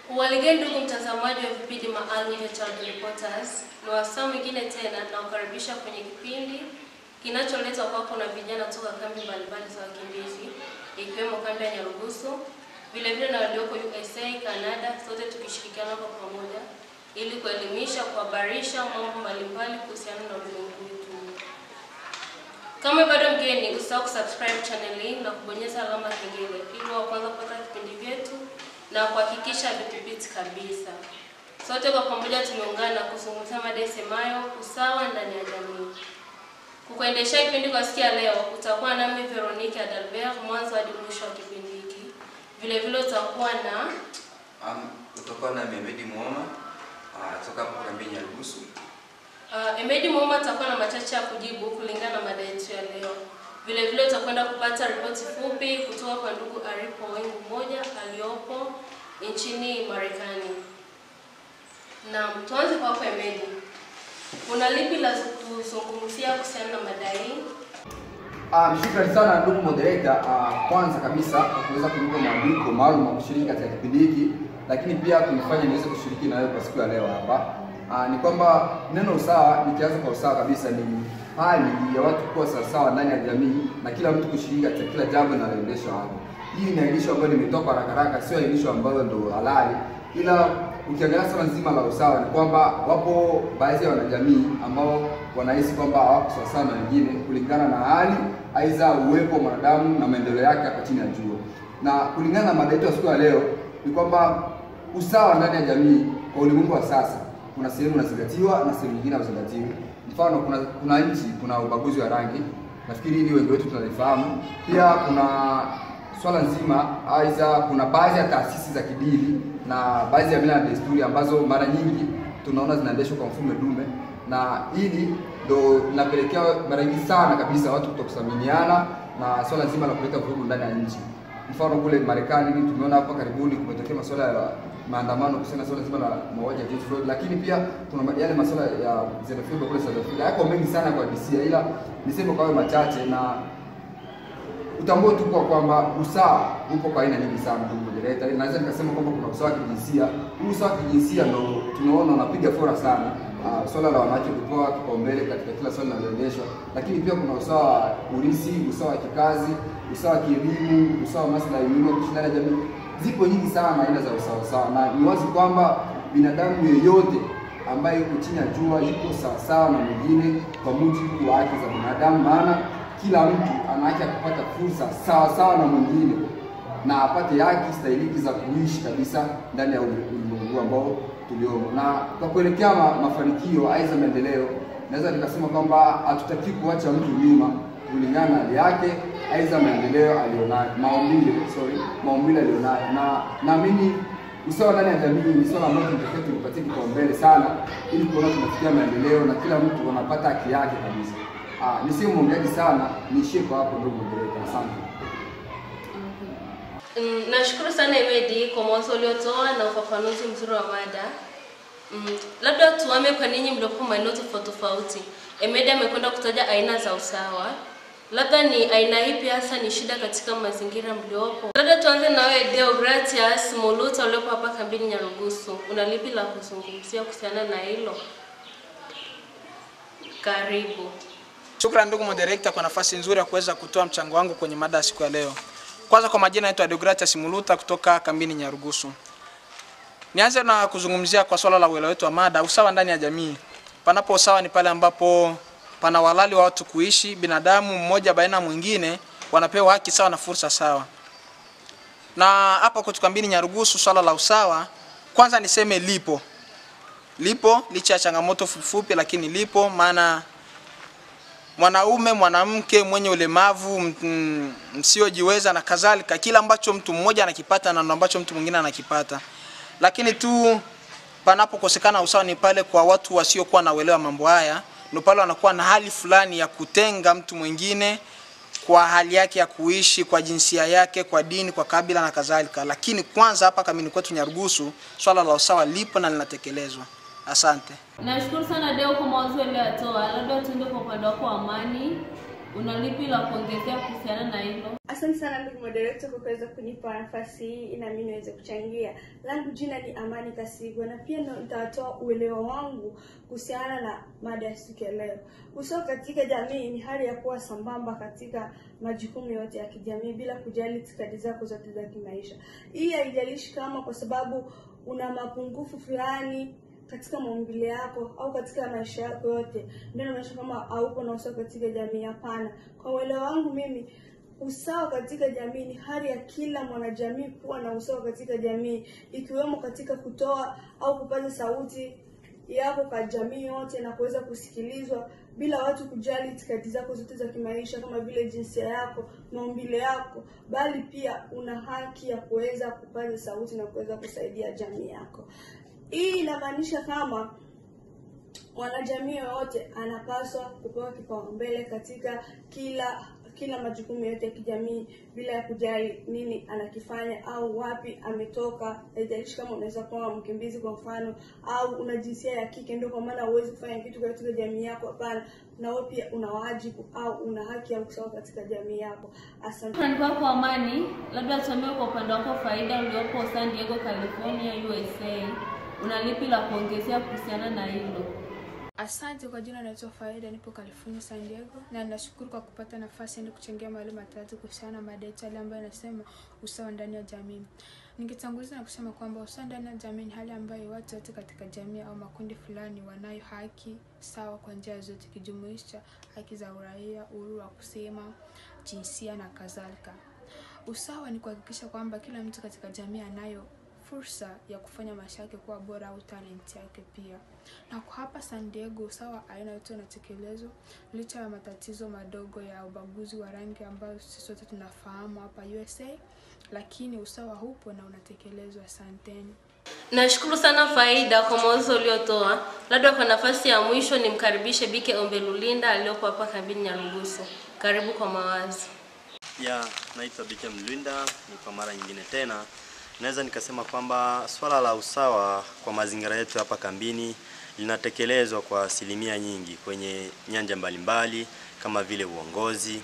Uwaligeni ndugu mtazamaji wa vipindi maalum vya Child Reporters, ni wasaa mwingine tena na kukaribisha kwenye kipindi kinacholetwa kwako na vijana kutoka kambi mbalimbali za wakimbizi, ikiwemo kambi ya Nyarugusu, vile vile na walioko USA, Canada, sote tukishirikiana kwa pamoja ili kuelimisha, kuhabarisha mambo mbalimbali kuhusiana na ulimwengu wetu. Kama bado mgeni, usisahau kusubscribe channel hii na kubonyeza alama ya kengele ili wa kwanza kupata vipindi vyetu na kuhakikisha vitupiti kabisa. Sote kwa pamoja tumeungana kuzungumzia mada isemayo usawa ndani ya jamii. Kukuendesha kipindi kwa siku ya leo utakuwa nami Veronique Adalbert mwanzo hadi mwisho wa kipindi hiki. Vile vile utakuwa na Emedi Muoma kutoka kambi ya Nyarugusu. Emedi Muoma atakuwa na machache ya kujibu kulingana na mada yetu ya leo. Vile vile utakwenda kupata ripoti fupi kutoka kwa ndugu Aripo Wengu mmoja aliyopo nchini Marekani. Na tuanze kwa Emedi. Kuna lipi la kuzungumzia kuhusiana na mada hii? Shukrani sana ndugu moderator. Kwanza kabisa kuweza kunipa mwaliko maalum wa kushiriki katika kipindi hiki, lakini pia kunifanya niweze kushiriki na wewe kwa siku ya leo hapa. Ni kwamba neno usawa, nikianza kwa usawa kabisa, ni hali ya watu kuwa sawa ndani ya jamii na kila mtu kushiriki katika kila jambo linaloendeshwa hapo. Hii ni ainisho ambayo nimetoka haraka, sio ainisho ambayo ndio halali, ila ukiangalia swala nzima la usawa ni kwamba wapo baadhi ya wanajamii ambao wanahisi kwamba hawako sawa na wengine kulingana na hali aidha uwepo wa mwanadamu na maendeleo yake hapa chini ya jua. Na kulingana na mada yetu ya siku ya leo ni kwamba usawa ndani ya jamii kwa ulimwengu wa sasa kuna sehemu unazingatiwa na sehemu nyingine hazingatiwi. Mfano kuna nchi kuna ubaguzi wa rangi. Nafikiri hili wengi wetu tunalifahamu. Pia kuna swala nzima aidha kuna baadhi ya taasisi za kidini na baadhi ya mila na desturi ambazo mara nyingi tunaona zinaendeshwa kwa mfumo dume, na hili ndo linapelekea mara nyingi sana kabisa watu kutokusaminiana na swala nzima la kuleta vurugu ndani ya nchi. Mfano kule Marekani tumeona hapa karibuni kumetokea masuala ya maandamano kuhusiana swala zima la mauaji ya George Floyd, lakini pia kuna yale masuala ya xenophobia kule South Africa. Yako mengi sana kwa DC, ila niseme kwa machache na utambue tu kwa kwamba usawa upo kwa aina nyingi sana ndugu moderator. Naweza nikasema kwamba kuna usawa kijinsia. Huu usawa kijinsia ndio tunaona unapiga fora sana. Swala la wanawake kupewa kipaumbele katika kila swala linaloendeshwa, lakini pia kuna usawa wa urithi, usawa wa kikazi, usawa wa kielimu, usawa wa maslahi ya kushindana jamii. Zipo nyingi sana aina za usawa na ni wazi kwamba binadamu yeyote ambaye yuko chini ya jua yuko sawa na mwingine kwa mujibu wa haki za binadamu, maana kila mtu ana haki ya kupata fursa sawa na mwingine na apate haki stahili za kuishi kabisa ndani ya ulimwengu ambao tuliomo. Na kwa kuelekea mafanikio aidha maendeleo, naweza nikasema kwamba hatutaki kuacha mtu nyuma kulingana na hali yake aidha maendeleo alionayo, maumbile alionayo. Na naamini usawa ndani ya jamii ni swala ambalo tunatakiwa tulipatie kipaumbele sana ili kuona tunafikia maendeleo na kila mtu anapata haki yake kabisa. Nisiwe mwongeaji sana, niishie kwa hapo ndugu moderator. Asante. Nashukuru sana Emedi kwa mwanzo uliotoa na ufafanuzi mzuri wa mada. Labda tuame kwa ninyi mliopo maeneo tofauti. Emedi amekwenda kutaja aina za usawa. Labda ni aina ipi hasa ni shida katika mazingira mliopo? Labda tuanze na wewe Deogratias Muluta uliopo hapa kambini Nyarugusu. Una lipi la kuzungumzia kuhusiana na hilo? Karibu. Shukrani ndugu moderator kwa nafasi nzuri ya kuweza kutoa mchango wangu kwenye mada siku ya leo. Kwanza kwa majina naitwa Deogratias Muluta kutoka kambini Nyarugusu. Nianze na kuzungumzia kwa swala la uelewa wetu wa mada usawa ndani ya jamii. Panapo usawa ni pale ambapo pana walali wa watu kuishi, binadamu mmoja baina mwingine wanapewa haki sawa na fursa sawa. Na hapa kwa kambini Nyarugusu swala la usawa kwanza niseme lipo licha ya changamoto fupi, lakini lipo, maana mwanaume, mwanamke, mwenye ulemavu, msiojiweza na kadhalika, kila ambacho mtu mmoja anakipata na ambacho mtu mwingine anakipata. Lakini tu panapokosekana usawa ni pale kwa watu wasiokuwa na uelewa mambo haya, ndio pale wanakuwa na hali fulani ya kutenga mtu mwingine kwa hali yake ya kuishi, kwa jinsia yake, kwa dini, kwa kabila na kadhalika. Lakini kwanza hapa kambini kwetu Nyarugusu swala la usawa lipo na linatekelezwa. Asante. Nashukuru sana Deo kwa mawazo uliotoa. Labda tuende kwa upande wako Amani. Una lipi la kuongezea kuhusiana na hilo? Asante sana ndugu moderator kwa kuweza kunipa nafasi hii na mimi niweze kuchangia. Langu jina ni Amani Kasigwa na pia nitatoa uelewa wangu kuhusiana na mada ya siku ya leo. Usawa katika jamii ni hali ya kuwa sambamba katika majukumu yote ya kijamii bila kujali itikadi zako zote za kimaisha. Hii haijalishi kama kwa sababu una mapungufu fulani katika maumbile yako au katika maisha yako yote ndio inamaanisha kama haupo na usawa katika jamii. Hapana. Kwa uelewa wangu mimi, usawa katika jamii ni hali ya kila mwanajamii kuwa na usawa katika jamii, ikiwemo katika kutoa au kupata sauti yako kwa jamii yote na kuweza kusikilizwa bila watu kujali itikadi zako zote za kimaisha kama vile jinsia yako, maumbile yako, bali pia una haki ya kuweza kupata sauti na kuweza kusaidia jamii yako. Hii inamaanisha kama mwanajamii yote anapaswa kupewa kipaumbele katika kila majukumu yote ya kijamii bila ya kujali nini anakifanya au wapi ametoka. Haijalishi kama unaweza kuwa mkimbizi kwa mfano au una jinsia ya kike ndio kwa maana huwezi kufanya kitu katika jamii yako. Hapana, na wewe pia una wajibu au una haki ya usawa katika jamii yako. Asante. Kwa Amani, labda tuambie kwa upande wako Faida uliopo San Diego, California, USA. Una lipi la kuongezea kuhusiana na hilo? Asante. Kwa jina naitwa Faida, nipo California, San Diego, na nashukuru kwa kupata nafasi ya kuchangia mawili matatu kuhusiana na mada yetu ambayo inasema usawa ndani ya jamii. Ningetanguliza na kusema kwamba usawa ndani ya jamii ni hali ambayo watu wote katika jamii au makundi fulani wanayo haki sawa kwa njia zote, kijumuisha haki za uraia, uhuru wa kusema, jinsia na kadhalika. Usawa ni kuhakikisha kwamba kila mtu katika jamii anayo fursa ya kufanya maisha yake kuwa bora au talent yake pia. Na kwa hapa San Diego usawa aina yote unatekelezwa licha ya matatizo madogo ya ubaguzi wa rangi ambayo sisi sote tunafahamu hapa USA, lakini usawa hupo na unatekelezwa. Asanteni. Nashukuru sana Faida kwa mawazo uliotoa. Labda kwa nafasi ya mwisho nimkaribishe Bike Ombelulinda aliyopo hapa kambini Nyarugusu. Karibu kwa mawazo. Naitwa Bike Mlulinda, ni kwa mara nyingine tena. Naweza nikasema kwamba swala la usawa kwa mazingira yetu hapa kambini linatekelezwa kwa asilimia nyingi kwenye nyanja mbalimbali kama vile uongozi.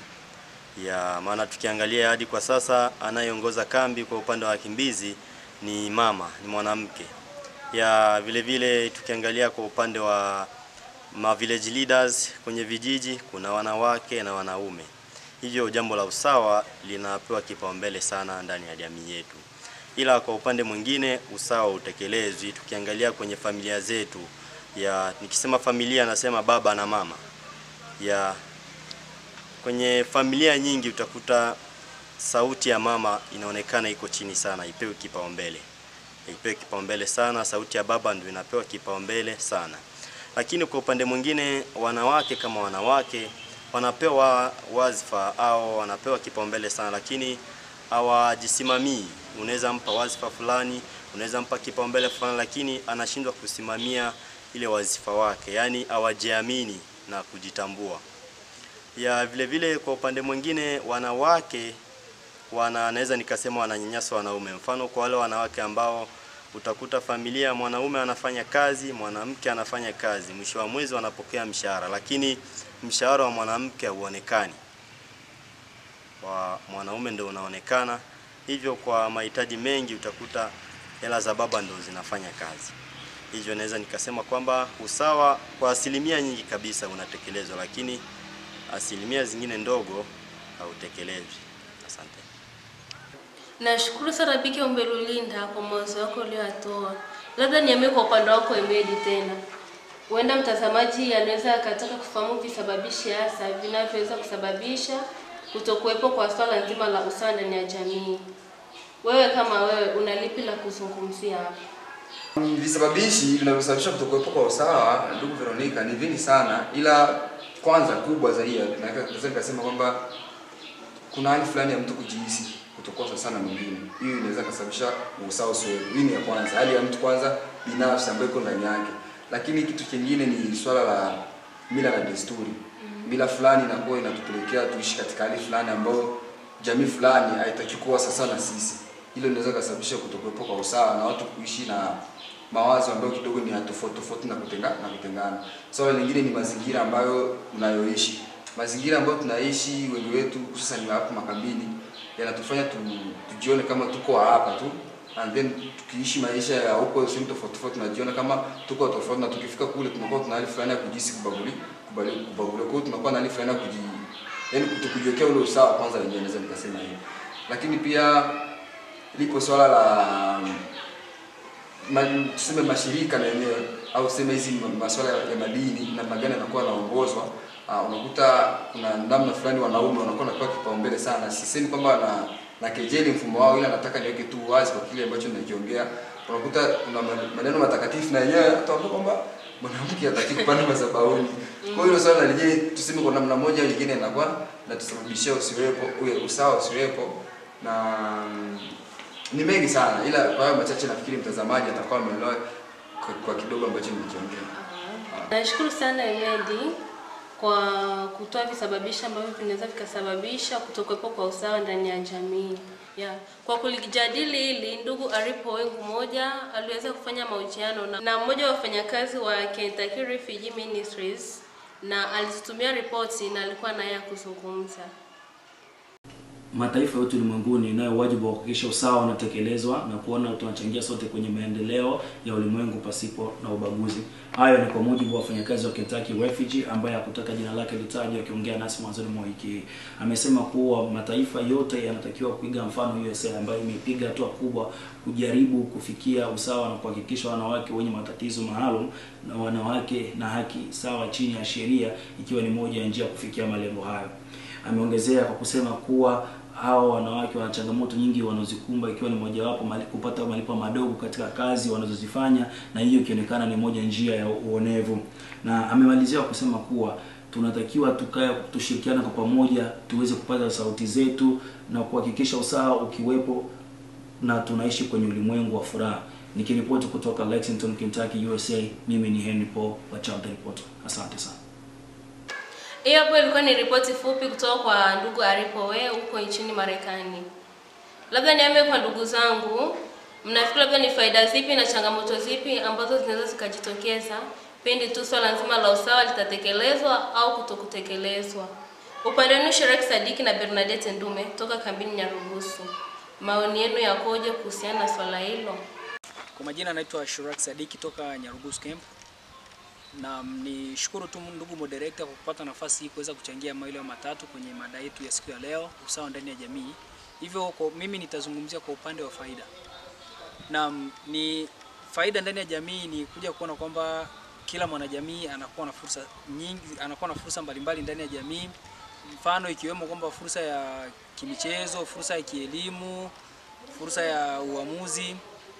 Maana tukiangalia hadi kwa sasa anayeongoza kambi kwa upande wa wakimbizi ni mama, ni mwanamke. Vile vile tukiangalia kwa upande wa village leaders kwenye vijiji kuna wanawake na wanaume. Hivyo jambo la usawa linapewa kipaumbele sana ndani ya jamii yetu. Ila kwa upande mwingine usawa utekelezwi tukiangalia kwenye familia zetu. Nikisema familia nasema baba na mama. Kwenye familia nyingi utakuta sauti ya mama inaonekana iko chini sana, ipewe kipaumbele. Ipewe kipaumbele sana, sauti ya baba ndio inapewa kipaumbele sana. Lakini kwa upande mwingine wanawake kama wanawake wanapewa wazifa au wanapewa kipaumbele sana, lakini hawajisimamii. Unaweza mpa wazifa fulani, unaweza mpa kipaumbele fulani, lakini anashindwa kusimamia ile wazifa wake, yani hawajiamini na kujitambua. Vile vile kwa upande mwingine wanawake naweza nikasema wananyanyaswa wanaume. Mfano kwa wale wanawake ambao utakuta familia mwanaume anafanya kazi, mwanamke anafanya kazi, mwisho wa mwezi wanapokea mshahara, lakini mshahara wa mwanamke hauonekani. Wa mwanaume ndio unaonekana. Hivyo kwa mahitaji mengi utakuta hela za baba ndio zinafanya kazi. Hivyo naweza nikasema kwamba usawa kwa asilimia nyingi kabisa unatekelezwa, lakini asilimia zingine ndogo hautekelezwi. Asante. Nashukuru sana Bike Ombelulinda kwa mawazo yako uliyotoa. Labda niambie kwa upande wako Emedi tena. Huenda mtazamaji anaweza akataka kufahamu visababishi hasa vinavyoweza kusababisha kutokuwepo kwa swala nzima la usawa ndani ya jamii. Wewe kama wewe una lipi la kuzungumzia hapa? Visababishi vinavyosababisha kutokuwepo kwa usawa, ndugu Veronica, ni vingi sana, ila kwanza kubwa zaidi naweza nikasema kwamba kuna hali fulani ya mtu kujihisi kutokosa sana mwingine. Hiyo inaweza kusababisha usawa usiwepo. Hii ni ya kwanza, hali ya mtu kwanza binafsi ambayo iko ndani yake. Lakini kitu kingine ni swala la mila na desturi. Mila fulani inakuwa inatupelekea tuishi katika hali fulani ambayo jamii fulani haitachukua sasa na sisi. Hilo linaweza kusababisha kutokuwepo kwa usawa na watu kuishi na mawazo ambayo kidogo ni tofauti na kutengana. Swala lingine ni mazingira ambayo unayoishi. mazingira ambayo tunaishi wengi wetu hususan hapa makambini yanatufanya tujione kama tuko hapa tu, and then tukiishi maisha ya huko sehemu tofauti tofauti tunajiona kama tuko tofauti, na tukifika kule tunakuwa tuna hali fulani ya kujisi kubaguliwa. Kwa hiyo tunakuwa na hali fulani ya yaani kutokujiwekea ule usawa kwanza wenyewe, naweza nikasema hivi. Lakini pia lipo swala la tuseme mashirika na yenyewe au tuseme hizi masuala ya madini namna gani yanakuwa yanaongozwa. Unakuta kuna namna fulani wanaume wanakuwa wanapewa kipaumbele sana. Sisemi kwamba na kejeli mfumo wao, ila nataka niweke tu wazi kwa kile ambacho ninakiongea. Unakuta kuna maneno matakatifu na yenyewe ataomba kwamba mwanamke hataki kupanda madhabahuni. Kwa hiyo swala lije tuseme kwa namna moja au nyingine inakuwa na tusababishia usawa usiwepo, na ni mengi sana, ila kwa hiyo machache nafikiri mtazamaji atakuwa ameelewa kwa kidogo ambacho nimekiongea. Nashukuru sana Emedi kwa kutoa visababishi ambavyo vinaweza vikasababisha kutokuwepo kwa usawa ndani ya jamii. Kwa kulijadili hili, ndugu Aripo Wengu mmoja aliweza kufanya mahojiano na mmoja wa wafanyakazi wa Kentucky Refugee Ministries, na alizitumia ripoti na alikuwa naye kuzungumza. Mataifa yote ulimwenguni nayo wajibu wa kuhakikisha usawa unatekelezwa na kuona tunachangia sote kwenye maendeleo ya ulimwengu pasipo na ubaguzi. Hayo ni kwa mujibu wa wafanyakazi wa Kentucky Refugee ambaye hakutaka jina lake litajwe, akiongea nasi mwanzoni mwa wiki hii. Amesema kuwa mataifa yote yanatakiwa kuiga mfano USA ambayo imepiga hatua kubwa kujaribu kufikia usawa na kuhakikisha wanawake wenye matatizo maalum na wanawake na haki sawa chini ya sheria, ikiwa ni moja ya njia kufikia malengo hayo. Ameongezea kwa kusema kuwa hao wanawake wana changamoto nyingi wanazozikumba, ikiwa ni mojawapo kupata malipo madogo katika kazi wanazozifanya, na hiyo ikionekana ni moja njia ya uonevu. Na amemalizia kusema kuwa tunatakiwa tushirikiane kwa pamoja tuweze kupata sauti zetu na kuhakikisha usawa ukiwepo na tunaishi kwenye ulimwengu wa furaha. Nikiripoti kutoka Lexington, Kentucky, USA, mimi ni Henry Paul wa Chapter Report. Asante sana. Hiyo hapo ilikuwa ni ripoti fupi kutoka kwa ndugu Aripo Wengu huko nchini Marekani. Labda niambie kwa ndugu zangu, mnafikiri labda ni faida zipi na changamoto zipi ambazo zinaweza zikajitokeza pindi tu swala nzima la usawa litatekelezwa au kutokutekelezwa? Upande wenu Shiraki Sadiki na Bernadette Ndume kutoka kambini Nyarugusu, maoni yenu yakoje kuhusiana na swala hilo? Kwa majina naitwa Shiraki Sadiki toka Nyarugusu Camp. Na ni shukuru tu ndugu moderator kwa kupata nafasi hii kuweza kuchangia maeneo matatu kwenye mada yetu ya siku ya leo, usawa ndani ya jamii. Hivyo kwa mimi nitazungumzia kwa upande wa faida. Na ni faida ndani ya jamii ni kuja kuona kwamba kila mwanajamii anakuwa na fursa nyingi, anakuwa na fursa mbalimbali ndani ya jamii. Mfano ikiwemo kwamba fursa ya kimichezo, fursa ya kielimu, fursa ya uamuzi.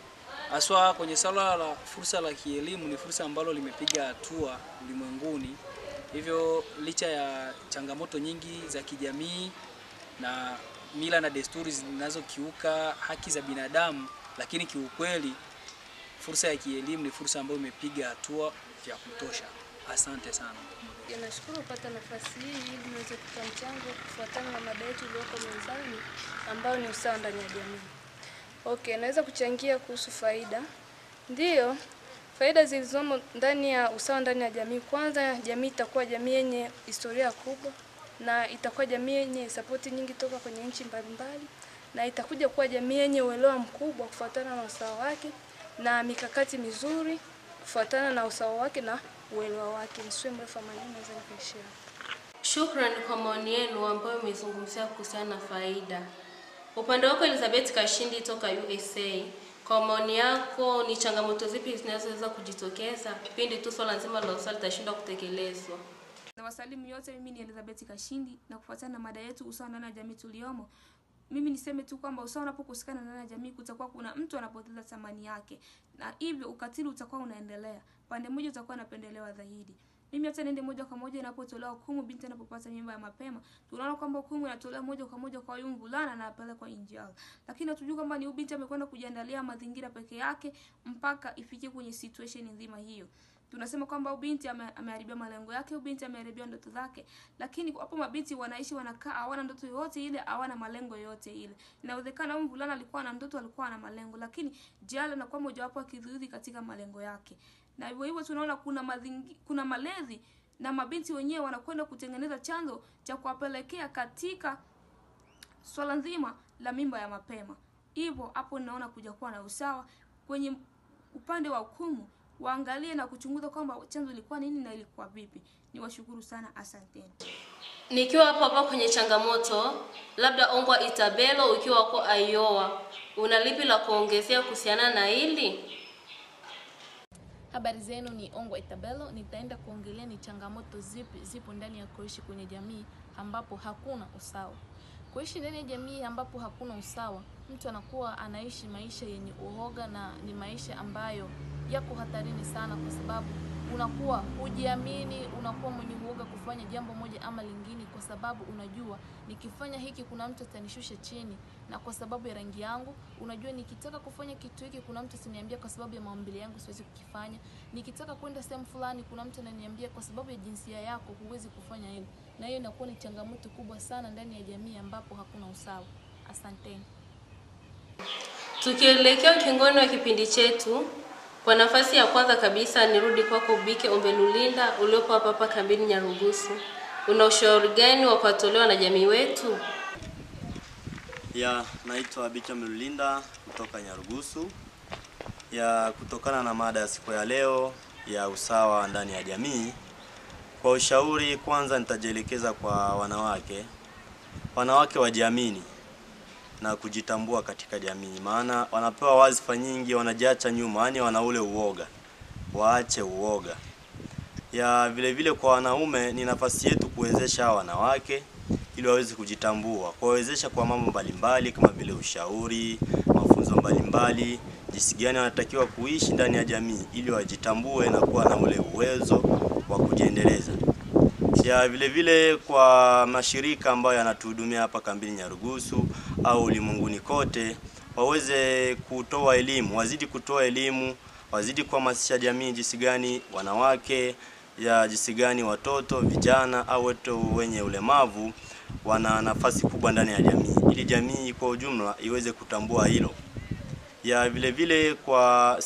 Aswa kwenye swala la fursa la kielimu ni fursa ambalo limepiga hatua ulimwenguni. Hivyo licha ya changamoto nyingi za kijamii na mila na desturi zinazokiuka haki za binadamu, lakini kiukweli fursa ya kielimu ni fursa ambayo imepiga hatua ya kutosha. Asante sana. Nashukuru kupata nafasi hii ili niweze kutoa mchango kufuatana na mada yetu iliyoko mezani ambayo ni usawa ndani ya jamii. Okay, naweza kuchangia kuhusu faida. Ndiyo, faida zilizomo ndani ya usawa ndani ya jamii. Kwanza, jamii itakuwa jamii yenye historia kubwa na itakuwa jamii yenye support nyingi toka kwenye nchi mbalimbali, na itakuja kuwa jamii yenye uelewa mkubwa kufuatana na usawa wake na mikakati mizuri kufuatana na usawa wake na uelewa wake. Nisiwe mrefu maneno, naweza nikaishia. Shukrani kwa maoni yenu ambayo mmezungumzia kuhusiana na faida. Upande wako Elizabeth Kashindi toka USA, kwa maoni yako ni changamoto zipi zinazoweza kujitokeza pindi tu swala nzima la usawa litashindwa kutekelezwa? Na wasalimu yote, mimi ni Elizabeth Kashindi na kufuatana na mada yetu usawa ndani ya jamii tuliomo. Mimi niseme tu kwamba usawa unapokosekana ndani ya jamii kutakuwa kuna mtu anapoteza thamani yake, na hivyo ukatili utakuwa unaendelea. Pande moja utakuwa unapendelewa zaidi. Mimi hata nende moja kwa moja inapotolewa hukumu binti anapopata mimba ya mapema, tunaona kwamba hukumu inatolewa moja kwa moja kwa yule mvulana na apelekwa nje. Lakini hatujui kwamba ni binti amekwenda kujiandalia mazingira peke yake mpaka ifikie kwenye situation nzima hiyo. Tunasema kwamba binti ameharibia malengo yake, binti ameharibia ndoto zake, lakini hapo mabinti wanaishi wanakaa hawana ndoto yoyote ile, hawana malengo yoyote ile. Inawezekana mvulana alikuwa na ndoto, alikuwa na malengo, lakini jala na kwa moja wapo akidhuru katika malengo yake. Na hivyo tunaona kuna malezi na mabinti wenyewe wanakwenda kutengeneza chanzo cha kuwapelekea katika swala nzima la mimba ya mapema. Hivyo hapo naona kuja kuwa na usawa kwenye upande wa hukumu, waangalie na kuchunguza kwamba chanzo ilikuwa nini na ilikuwa vipi. Niwashukuru sana, asanteni. Nikiwa hapa kwenye changamoto, labda Ongwa Itabelo ukiwa wako Iowa, una lipi la kuongezea kuhusiana na hili? Habari zenu, ni Ongwa Itabelo. Nitaenda kuongelea ni changamoto zipi zipo ndani ya kuishi kwenye jamii ambapo hakuna usawa. Kuishi ndani ya jamii ambapo hakuna usawa, mtu anakuwa anaishi maisha yenye uoga na ni maisha ambayo yako hatarini sana, kwa sababu unakuwa hujiamini, unakuwa mwenye uoga kufanya jambo moja ama lingine, kwa sababu unajua nikifanya hiki kuna mtu atanishusha chini, na kwa sababu ya rangi yangu unajua nikitaka kufanya kitu hiki kuna mtu ataniambia kwa sababu ya maumbile yangu siwezi kukifanya. Nikitaka kwenda sehemu fulani kuna mtu ananiambia kwa sababu ya jinsia yako huwezi kufanya hilo. Na hiyo inakuwa ni changamoto kubwa sana ndani ya jamii ambapo hakuna usawa. Asanteni. Tukielekea ukingoni wa kipindi chetu, kwa nafasi ya kwanza kabisa nirudi kwako Bike Ombelulinda uliopo hapa kambini Nyarugusu. Una ushauri gani wa kuwatolewa na jamii wetu? Naitwa Bike Ombelulinda kutoka Nyarugusu. Kutokana na mada ya siku ya leo ya usawa ndani ya jamii, kwa ushauri kwanza nitajielekeza kwa wanawake. Wanawake wajiamini na kujitambua katika jamii, maana wanapewa wazifa nyingi, wanajiacha nyuma, yani wana ule uoga. Waache uoga. Vile vile kwa wanaume ni nafasi yetu kuwezesha wanawake ili waweze kujitambua, kuwawezesha kwa mambo mbalimbali kama vile ushauri, mafunzo mbalimbali, jinsi gani wanatakiwa kuishi ndani ya jamii ili wajitambue na kuwa na ule uwezo wa kujiendeleza. Vile vile kwa mashirika ambayo yanatuhudumia hapa kambini Nyarugusu au ulimwenguni kote, waweze kutoa elimu, wazidi kutoa elimu, wazidi kuhamasisha jamii jinsi gani wanawake, jinsi gani watoto, vijana au watu wenye ulemavu wana nafasi kubwa ndani ya jamii, ili jamii kwa ujumla iweze kutambua hilo. Vile vile kwa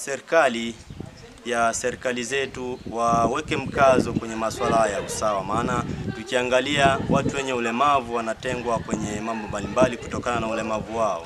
serikali zetu waweke mkazo kwenye masuala ya usawa, maana tukiangalia watu wenye ulemavu wanatengwa kwenye mambo mbalimbali kutokana na ulemavu wao.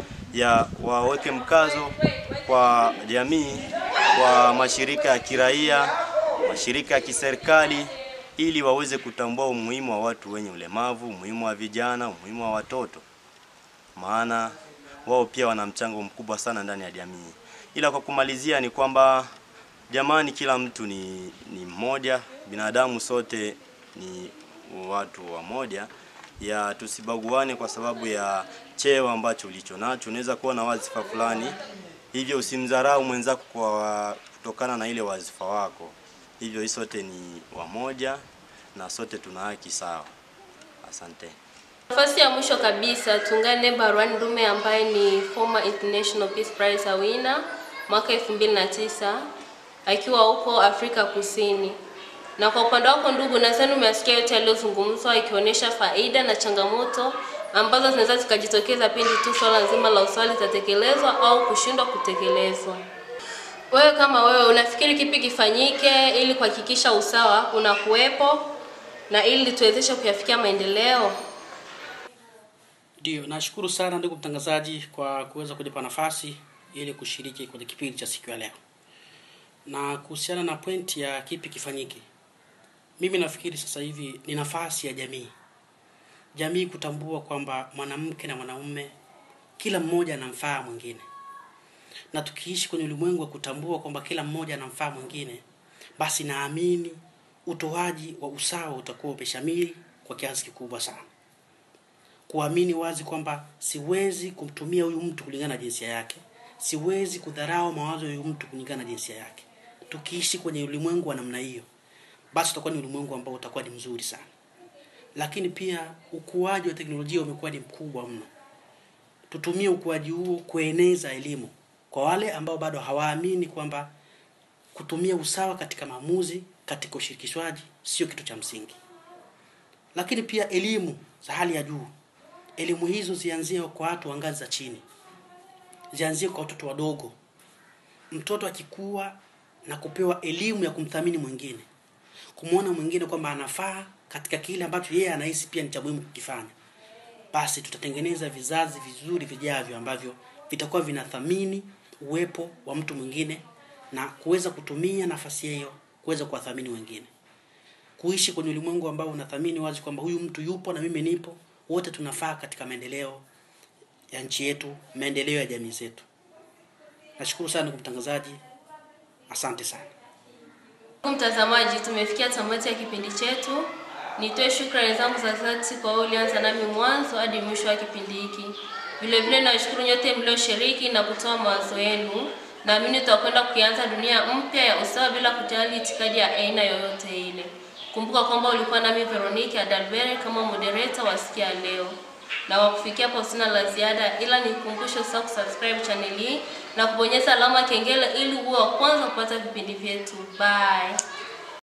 Waweke mkazo kwa jamii, kwa mashirika ya kiraia, mashirika ya kiserikali, ili waweze kutambua umuhimu wa watu wenye ulemavu, umuhimu wa vijana, umuhimu wa watoto, maana wao pia wana mchango mkubwa sana ndani ya jamii. Ila kwa kumalizia ni kwamba jamani, kila mtu ni mmoja, binadamu sote ni watu wa moja. Tusibaguane kwa sababu ya cheo ambacho ulicho nacho. Unaweza kuwa na wazifa fulani, hivyo usimdharau mwenzako kwa kutokana na ile wazifa wako. Hivyo sote ni wamoja na sote tuna haki sawa. Asante. Nafasi ya mwisho kabisa tungane Barwani Ndume ambaye ni former International Peace Prize winner mwaka 2009 akiwa huko Afrika Kusini. Na kwa upande wako ndugu, nadhani umesikia yote yaliyozungumzwa, ikionyesha faida na changamoto ambazo zinaweza zikajitokeza pindi tu swala nzima la usawa litatekelezwa au kushindwa kutekelezwa. Wewe kama wewe unafikiri kipi kifanyike ili kuhakikisha usawa unakuwepo na ili tuwezeshe kuyafikia maendeleo? Ndio, nashukuru sana ndugu mtangazaji kwa kuweza kunipa nafasi ili kushiriki kwenye kipindi cha siku ya leo. Na kuhusiana na pointi ya kipi kifanyike, mimi nafikiri sasa hivi ni nafasi ya jamii kutambua kwamba mwanamke na mwanaume kila mmoja anamfaa mwingine. Na tukiishi kwenye ulimwengu wa kutambua kwamba kila mmoja anamfaa mwingine, basi naamini utoaji wa usawa utakuwa umeshamiri kwa kiasi kikubwa sana. Kuamini wazi kwamba siwezi kumtumia huyu mtu kulingana na jinsia yake, siwezi kudharau mawazo ya huyu mtu kulingana na jinsia yake. Tukiishi kwenye ulimwengu wa namna hiyo, basi utakuwa ni ulimwengu ambao utakuwa ni mzuri sana. Lakini pia ukuaji wa teknolojia umekuwa ni mkubwa mno. Tutumie ukuaji huo kueneza elimu kwa wale ambao bado hawaamini kwamba kutumia usawa katika maamuzi, katika ushirikishwaji sio kitu cha msingi. Lakini pia elimu za hali ya juu. Elimu hizo zianzie kwa watu wa ngazi za chini. Zianzie kwa watoto wadogo. Mtoto akikua na kupewa elimu ya kumthamini mwingine, kumwona mwingine kwamba anafaa katika kile ambacho yeye anahisi pia ni cha muhimu kukifanya, basi tutatengeneza vizazi vizuri vijavyo ambavyo vitakuwa vinathamini uwepo wa mtu mwingine na kuweza kutumia nafasi hiyo kuweza kuwathamini wengine. Kuishi kwenye ulimwengu ambao unathamini wazi kwamba huyu mtu yupo na mimi nipo, wote tunafaa katika maendeleo ya nchi yetu, maendeleo ya jamii zetu. Nashukuru sana kwa mtangazaji. Asante sana. Mtazamaji, tumefikia tamati ya kipindi chetu. Nitoe shukrani zangu za dhati kwa wale walianza nami mwanzo hadi mwisho wa kipindi hiki. Vile vile nashukuru nyote mlioshiriki na kutoa mawazo yenu. Naamini tutakwenda kuanza dunia mpya ya usawa bila kujali itikadi ya aina yoyote ile. Kumbuka kwamba ulikuwa nami Veronica Adalbert kama moderator wa siku ya leo. Na wakufikia hapo sina la ziada, ila nikukumbusha usahau kusubscribe channel hii na kubonyeza alama kengele ili uwe wa kwanza kupata vipindi vyetu. Bye.